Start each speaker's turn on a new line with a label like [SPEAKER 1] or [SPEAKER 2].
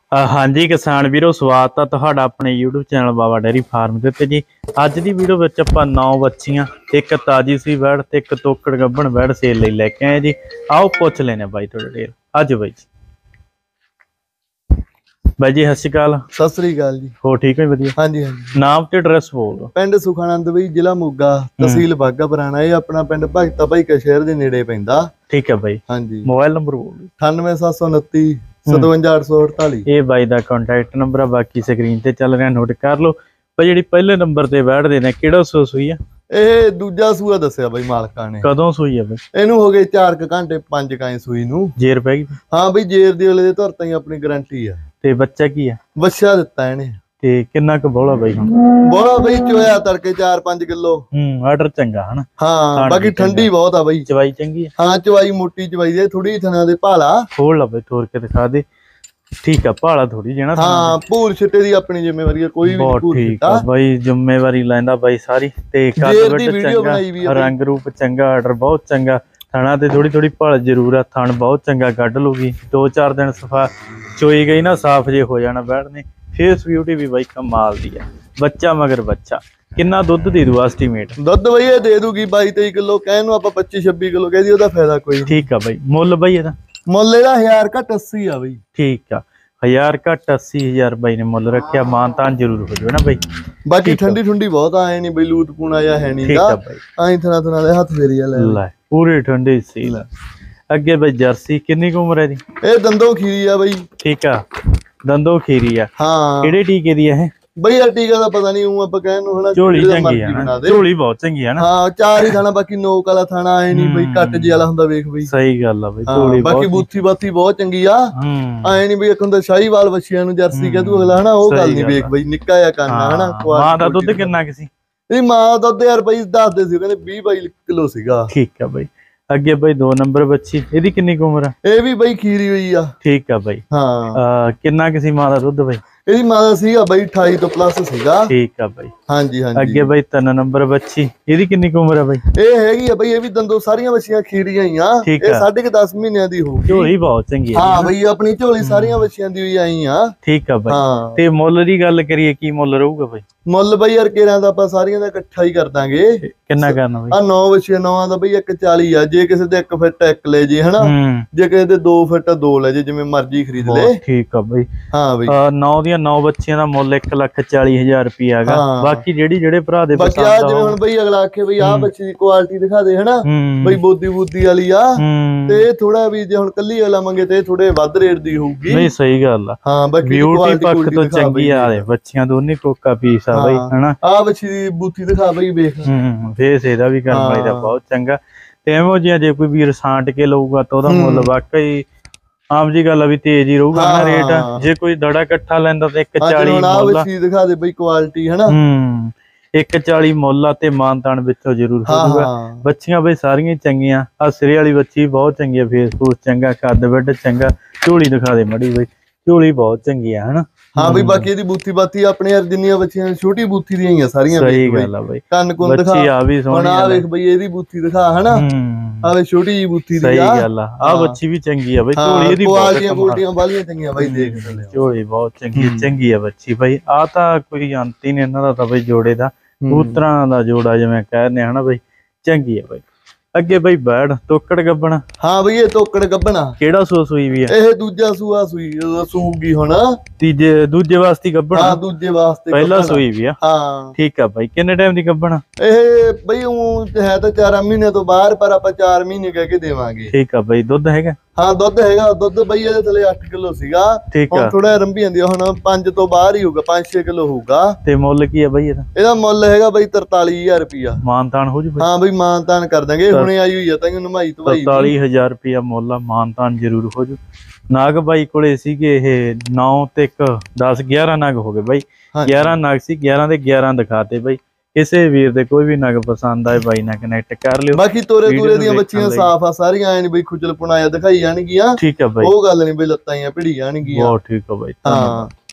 [SPEAKER 1] हाँ जी किसान वीरो स्वागत है तुहाडा अपने YouTube channel Baba dairy farm के उत्ते जी। अज की वीडियो में आपां 9 बच्चियां एक ताजी सी वैड़ ते एक तोकड़ गब्बण वैड़ सेल लई लैके आए जी। आओ पुछ लेने बाई थोड़ी देर अज बाई जी। बाई जी सत श्री अकाल।
[SPEAKER 2] सत श्री अकाल जी।
[SPEAKER 1] हो ठीक है वधिया?
[SPEAKER 2] हाँ जी हाँ जी।
[SPEAKER 1] नाम ते एड्रैस बोल दो।
[SPEAKER 2] पिंड सुखानंद बई जिला मोगा तहसील बाघा पुराना। ये अपना पिंड भगता भाई का शहर के नेड़े पैंदा।
[SPEAKER 1] ठीक है बाई।
[SPEAKER 2] हाँ जी।
[SPEAKER 1] मोबाइल नंबर बोल दो।
[SPEAKER 2] 98 729 57848।
[SPEAKER 1] ये बाई दा कॉन्टैक्ट नंबर है, बाकी स्क्रीन ते चल रहा नोट कर लो। भाई जी पहले नंबर ते बैठ देने किहड़ा सो सुई है?
[SPEAKER 2] ਇਹ ਦੂਜਾ ਸੂਆ ਦੱਸਿਆ ਬਈ ਮਾਲਕਾਂ ਨੇ।
[SPEAKER 1] ਕਦੋਂ ਸੂਈ ਹੈ ਬਈ?
[SPEAKER 2] ਇਹਨੂੰ ਹੋ ਗਏ 4 ਘੰਟੇ 5 ਕਾਏ ਸੂਈ ਨੂੰ।
[SPEAKER 1] ਜੇਰ ਪੈ ਗਈ?
[SPEAKER 2] ਹਾਂ ਬਈ ਜੇਰ ਦੀ ਵਾਲੇ ਦੇ ਧਰਤਾਂ ਹੀ ਆਪਣੀ ਗਾਰੰਟੀ ਆ।
[SPEAKER 1] ਤੇ ਬੱਚਾ ਕੀ ਹੈ?
[SPEAKER 2] ਬੱਚਾ ਦਿੱਤਾ ਇਹਨੇ।
[SPEAKER 1] ਤੇ ਕਿੰਨਾ ਕੁ ਬੋਲਾ ਬਈ ਹੁਣ?
[SPEAKER 2] ਬੋਲਾ ਬਈ ਚੋਇਆ ਤੜਕੇ 4-5 ਕਿਲੋ।
[SPEAKER 1] ਆਰਡਰ ਚੰਗਾ ਹਨਾ?
[SPEAKER 2] ਹਾਂ ਬਾਕੀ ਠੰਡੀ ਬਹੁਤ ਆ ਬਈ।
[SPEAKER 1] ਚਵਾਈ ਚੰਗੀ ਹੈ?
[SPEAKER 2] ਹਾਂ ਚਵਾਈ ਮੋਟੀ ਚਵਾਈ ਦੇ ਥੋੜੀ ਥਣਾ ਦੇ ਭਾਲਾ।
[SPEAKER 1] ਖੋਲ ਲਾ ਬਈ ਤੋੜ ਕੇ ਦਿਖਾ ਦੇ। ठीक है भाला थोड़ी जेना।
[SPEAKER 2] हाँ भूल छिट्टे दी अपनी जिम्मेवारी है, कोई भी नहीं भूल छिट्टा
[SPEAKER 1] भाई जिम्मेवारी लैंदा भाई सारी। ते कद चंगा रंग रूप चंगा आर्डर बहुत चंगा थाना ते थोड़ी थोड़ी भाल जरूर है। थान बहुत चंगा कढ़ लूगी 2-4 दिन सफा चोई गई ना साफ जे हो जाना बैठने। फेस ब्यूटी भी भाई कमाल दी है। बच्चा मगर बच्चा किन्ना दुध दे दू एस्टीमेट?
[SPEAKER 2] दुध बई ये दे दूगी 22-23 किलो कहन नूं आपां 25-26 किलो कह दी ओदा फायदा कोई।
[SPEAKER 1] ठीक है भाई। मुल बई एदा?
[SPEAKER 2] मुल एदा 1000 घट 80 आ बई।
[SPEAKER 1] ठीक है 1000 घट 80,000 बाई ने मुल रखा। मानतान जरूर हो जाए ना भाई।
[SPEAKER 2] बाकी ठंडी ठंडी बहुत आए नहीं बई लूत पूना या है नहीं
[SPEAKER 1] दा
[SPEAKER 2] आई थना थना दे हाथ फेरिया ले
[SPEAKER 1] पूरी ठंडी सी। अगे भाई जर्सी कितनी उम्र है दी?
[SPEAKER 2] ए दंदो खीरी है बई।
[SPEAKER 1] ठीक है दंदो खीरी है।
[SPEAKER 2] हां
[SPEAKER 1] केड़े टीके दी है
[SPEAKER 2] बई? यार टीका दा पता नहीं हूं आप कहन नु हना।
[SPEAKER 1] झोली चंगी है ना? झोली बहुत चंगी है ना?
[SPEAKER 2] हां चार ही थाना बाकी नोक वाला थाना आए नहीं बई कट जी वाला हुंदा वेख बई।
[SPEAKER 1] सही गल है बई। झोली
[SPEAKER 2] बाकी बूथी बाती बहुत चंगी आ। आए नहीं बई एक हुंदा शाहीवाल बछियां नु जर्सी कह दू अगला हना ओ गल नहीं वेख बई निक्का या काना हना।
[SPEAKER 1] मां दा दुध किन्ना किसी?
[SPEAKER 2] ए मां दा दुध यार बई दस दे सी कहंदे 20-22 किलो सीगा।
[SPEAKER 1] ठीक है बई। अगे भाई 2 नंबर बच्ची एदी कितनी उम्र है?
[SPEAKER 2] ए भी बई खीरी हुई आ।
[SPEAKER 1] ठीक है भाई।
[SPEAKER 2] हां
[SPEAKER 1] किन्ना किसी मां दा दुध भाई?
[SPEAKER 2] ਇਹਦੀ ਮਾਂ ਦਾ ਸੀਗਾ ਬਈ 28 ਤੋਂ ਪਲੱਸ ਸੀਗਾ।
[SPEAKER 1] ਠੀਕ ਆ ਬਾਈ।
[SPEAKER 2] ਹਾਂਜੀ ਹਾਂਜੀ।
[SPEAKER 1] ਅੱਗੇ ਬਾਈ 3 ਨੰਬਰ ਬੱਚੀ ਇਹਦੀ ਕਿੰਨੀ ਕੁ ਉਮਰ ਹੈ ਬਾਈ?
[SPEAKER 2] ਇਹ ਹੈਗੀ ਆ ਬਈ ਇਹ ਵੀ ਦੰਦੋ ਸਾਰੀਆਂ ਬੱਚੀਆਂ ਖੀਰੀਆਂ ਹੀ ਆ। ਇਹ 10.5 ਮਹੀਨਿਆਂ ਦੀ ਹੋਊਗੀ।
[SPEAKER 1] ਝੋਲੀ ਬਹੁਤ ਚੰਗੀ ਹੈ।
[SPEAKER 2] ਹਾਂ ਬਈ ਆਪਣੀ ਝੋਲੀ ਸਾਰੀਆਂ ਬੱਚੀਆਂ ਦੀ ਹੋਈ ਆਈ ਆ।
[SPEAKER 1] ਠੀਕ ਆ ਬਾਈ। ਤੇ ਮੁੱਲ ਦੀ ਗੱਲ ਕਰੀਏ ਕੀ ਮੁੱਲ ਰਹੂਗਾ ਬਾਈ? ਮੁੱਲ
[SPEAKER 2] ਬਈ ਯਾਰ ਕੇਰਾਂ ਦਾ ਆਪਾਂ ਸਾਰੀਆਂ ਦਾ ਇਕੱਠਾ ਹੀ ਕਰ ਦਾਂਗੇ।
[SPEAKER 1] ਕਿੰਨਾ ਕਰਨਾ ਬਾਈ?
[SPEAKER 2] ਆ 9 ਬੱਚੀਆਂ 9 ਦਾ ਬਈ 140 ਆ। ਜੇ ਕਿਸੇ ਦੇ 1 ਫਿੱਟ 1 ਲੈ ਜੇ ਹਨਾ। ਜੇ ਕਿਸੇ ਦੇ 2 ਫਿੱਟ 2 ਲੈ ਜੇ ਜਿਵੇਂ ਮਰਜ਼ੀ ਖਰੀਦ ਲੈ।
[SPEAKER 1] ਠੀਕ ਆ ਬਾਈ।
[SPEAKER 2] ਹਾਂ ਬਈ
[SPEAKER 1] 9 ਦੀਆਂ 9 ਬੱਚੀਆਂ ਦਾ ਮੁੱਲ 1,40,000 रुपया है। बाकी जेड़े भरा दे
[SPEAKER 2] बाकी आ जिवें हुण बई अगला आखे बई आ बच्ची दी क्वालिटी दिखा दे है ना बई बोदी बूदी वाली आ ते थोड़ा भी जे हुण कल्ली वाला मंगे ते थोड़े वध रेट दी होऊगी।
[SPEAKER 1] नहीं सही गल है। हां बाकी ब्यूटी पक्ष तो चंगी आ रे बच्चियां दोनों कोका पीस आ बई है ना।
[SPEAKER 2] आ बच्ची दी बूथी दिखा बई देख।
[SPEAKER 1] फेस एदा भी करम वाली दा बहुत चंगा ते एवो जिहा जे कोई वीर सांट के लऊगा तो ओदा मुੱਲ वाकई आम जी गल भी तेज ही रहूगा ना रेट। जे कोई दड़ा इकट्ठा लैंदा ते 140 मुੱਲ
[SPEAKER 2] दिखा दे बई क्वालिटी है ना।
[SPEAKER 1] 140 मुੱਲ ते मानतान विचों जरूर होगा। बच्चियां बई सारियां चंगियां। आ सिरे वाली बच्ची बहुत चंगी है। फेस फूस चंगा कद वड चंगा। झोली दिखा दे मड़ी बई झोली बहुत चंगी है ना।
[SPEAKER 2] हाँ बई बाकी ਇਹਦੀ ਬੂਥੀ ਬਾਤੀ ਆਪਣੇ ਯਾਰ ਜਿੰਨੀਆਂ ਬੱਚੀਆਂ ਛੋਟੀ ਬੂਥੀ ਦੀਆਂ ਹੀ ਆ ਸਾਰੀਆਂ।
[SPEAKER 1] ਸਹੀ ਗੱਲ ਆ ਬਈ।
[SPEAKER 2] ਕੰਨ ਕੁੰਨ ਦਿਖਾ
[SPEAKER 1] ਬੱਚੀ ਆ ਵੀ ਸੋਹਣੀ
[SPEAKER 2] ਆ ਵੇਖ ਬਈ ਇਹਦੀ ਬੂਥੀ ਦਿਖਾ ਹਨਾ। ਆ ਵੇ ਛੋਟੀ ਜੀ ਬੂਥੀ ਦੀ ਆ।
[SPEAKER 1] ਸਹੀ ਗੱਲ ਆ ਬੱਚੀ ਵੀ ਚੰਗੀ ਆ ਬਈ। ਝੋਲੀ ਇਹਦੀ
[SPEAKER 2] ਕੁਆਲਟੀਆਂ ਵਾਲੀਆਂ ਚੰਗੀਆਂ ਬਈ ਦੇਖ
[SPEAKER 1] ਝੋਲੀ ਬਹੁਤ ਚੰਗੀ ਆ ਬੱਚੀ ਬਈ। ਆ ਤਾਂ ਕੋਈ ਅੰਤ ਹੀ ਨਹੀਂ ਇਹਨਾਂ ਦਾ ਤਾਂ ਬਈ ਜੋੜੇ ਦਾ ਕਬੂਤਰਾਂ ਦਾ ਜੋੜਾ ਜਿਵੇਂ ਕਹਿੰਦੇ ਹਨਾ ਬਈ ਚੰਗੀ ਆ ਬਈ। ਅੱਗੇ ਬਈ ਬੈੜ ਤੋਕੜ ਗੱਬਣਾ? ਹਾਂ ਬਈ ਇਹ ਤੋਕੜ ਗੱਬਣਾ। ਕਿਹੜਾ ਸੂਆ ਸੂਈ ਵੀ ਹੈ? ਇਹ ਦੂਜਾ ਸੂਆ ਸੂਗੀ ਹੁਣ। ਤੀਜੇ ਦੂਜੇ ਵਾਸਤੇ ਗੱਬਣਾ? ਹਾਂ ਦੂਜੇ ਵਾਸਤੇ ਪਹਿਲਾ ਸੂਈ ਵੀ ਆ। ਹਾਂ ਠੀਕ ਆ ਬਾਈ। ਕਿੰਨੇ ਟਾਈਮ ਦੀ ਗੱਬਣਾ? ਇਹ ਬਈ ਉਹ ਹੈ ਤਾਂ 4 ਮਹੀਨੇ ਤੋਂ ਬਾਹਰ ਪਰ ਆਪਾਂ 4 ਮਹੀਨੇ ਕਹਿ ਕੇ ਦੇਵਾਂਗੇ। ਠੀਕ ਆ ਬਾਈ। ਦੁੱਧ ਹੈਗਾ? ਹਾਂ ਦੁੱਧ ਹੈਗਾ। ਦੁੱਧ ਬਈ ਇਹਦੇ ਥੱਲੇ 8 ਕਿਲੋ ਸੀਗਾ। ਹੁਣ ਥੋੜਾ ਰੰਭੀ ਜਾਂਦੀ ਹੁਣ 5 ਤੋਂ ਬਾਹਰ ਹੀ ਹੋਊਗਾ 5-6 ਕਿਲੋ ਹੋਊਗਾ। ਤੇ ਮੁੱਲ ਕੀ ਆ ਬਈ ਇਹਦਾ? ਇਹਦਾ ਮੁੱਲ ਹੈਗਾ ਬਈ 43,000 ਰੁਪਿਆ। ਮਾਨਤਾਨ ਹੋ ਜੂ? ਹਾਂ ਬਈ ਮਾਨਤਾਨ ਕਰ ਦਾਂਗੇ। ਹੁਣੇ ਆਈ ਹੋਈ ਆ ਤਾਂ ਨਮਾਈ ਤੋਂ ਭਾਈ 43,000 ਰੁਪਿਆ ਮੁੱਲ ਆ। ਮਾਨਤਾਨ ਜਰੂਰ ਹੋ ਜੂ। ਨਾਗ ਬਾਈ ਕੋਲੇ ਸੀਗੇ ਇਹ 9 ਤੇ 1 10 11 ਨਾਗ ਹੋ ਗਏ ਬਾਈ। 11 ਨਾਗ ਸੀ 11 ਦੇ 11 ਦਿਖਾਤੇ ਬਾਈ। ਕਿਸੇ ਵੀਰ ਦੇ ਕੋਈ ਵੀ ਨਗ ਪਸੰਦ ਆਏ ਬਾਈ ਨਾਲ ਕਨੈਕਟ ਕਰ ਲਿਓ। ਬਾਕੀ ਤੋਰੇ ਤੂਰੇ ਦੀਆਂ ਬੱਚੀਆਂ ਸਾਫ ਆ ਸਾਰੀਆਂ। ਐ ਨਹੀਂ ਬਈ ਖੁਜਲ ਪੁਣਾਇਆ ਦਿਖਾਈ ਜਾਣਗੀਆਂ। ਠੀਕ ਹੈ ਬਾਈ। ਉਹ ਗੱਲ ਨਹੀਂ ਬਈ ਲੱਤਾਂ ਭਿੜੀ ਜਾਣਗੀਆਂ। ਬਹੁਤ ਠੀਕ ਹੈ ਬਾਈ। ਹਾਂ।